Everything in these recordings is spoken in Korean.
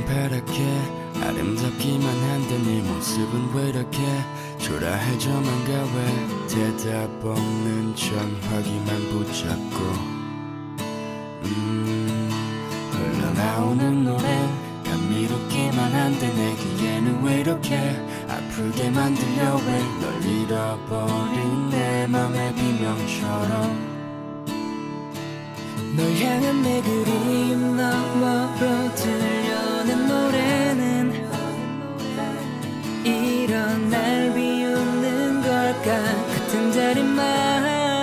파랗게 아름답기만 한데 네 모습은 왜 이렇게 초라해져만 가왜 대답 없는 전화기만 붙잡고 흘러나오는 노래 감미롭기만 한데 내 귀에는 왜 이렇게 아프게만 들려 왜 널 잃어버린 내 맘의 비명처럼 널 향한 내 그리움 너머로 들려오는 노래는 이런 날 비웃는 걸까 같은 자리만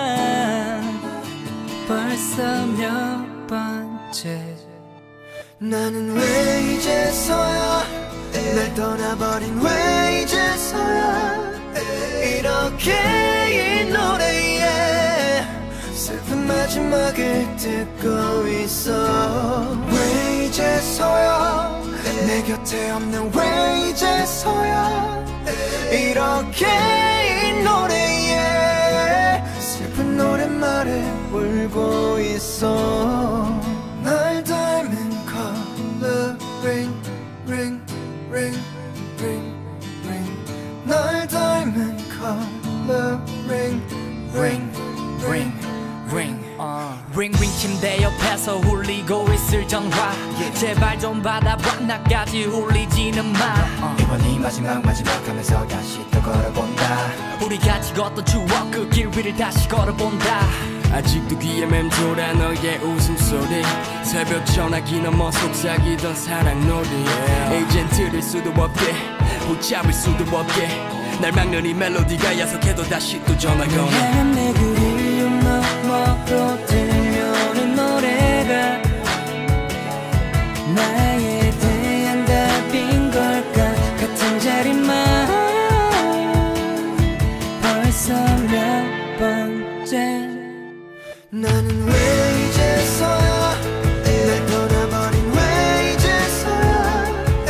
벌써 몇 번째 나는 왜 이제서야 날 떠나버린 왜 이제서야 이렇게 이 노래에 슬픈 마지막을 듣고 있어 왜 이제서야 내 곁에 없는 왜 이제서야 이렇게 이 노래에 슬픈 노랫말에 울고 있어 날 닮은 color ring ring ring ring ring 날 닮은 color ring ring ring ring ring 침대 옆에서 울리고 있을 전화 제발 좀 받아봐 나까지 울리지는 마 이번이 마지막 하면서 다시 또 걸어본다 우리 같이 걷던 추억 그 길 위를 다시 걸어본다 아직도 귀에 맴돌아 너의 웃음소리 새벽 전화기 넘어 속삭이던 사랑놀이 이젠 들을 수도 없게 붙잡을 수도 없게 날 막는 이 멜로디가 야속해도 다시 또 전화 거네 향한 내 그리움 너머로 들려오는 노래가 나에 대한 답인 걸까 같은 자리만 벌써 몇 번째 나는 왜 이제서야 날 떠나버린 왜 이제서야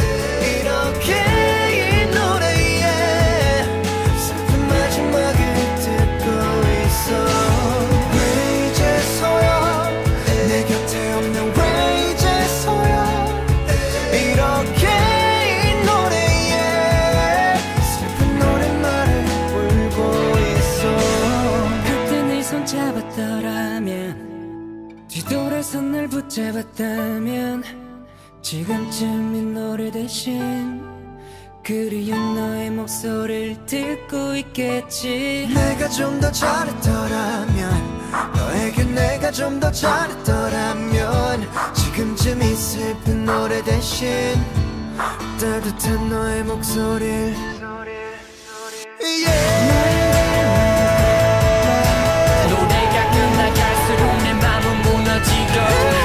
이렇게 이 노래에 슬픈 마지막을 듣고 있어 왜 이제서야 내 곁에 없는 왜 이제서야 이렇게 이 노래에 슬픈 노랫말을 울고 있어 그때 네 손 잡았더라면 뒤돌아서 날 붙잡았다면 지금쯤 이 노래 대신 그리운 너의 목소리를 듣고 있겠지 내가 좀 더 잘했더라면 너에게 내가 좀 더 잘했더라면 지금쯤 이 슬픈 노래 대신 따뜻한 너의 목소리를 노래가 끝나갈수록 내 맘은 무너지고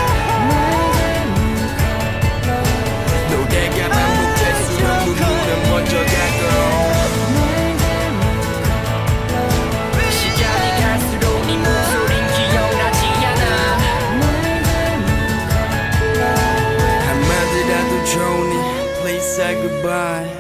노래가 반복될수록 눈물은 먼저 가고 시간이 갈수록 네 목소린 기억나지 않아 한마디라도 좋으니 Please say goodbye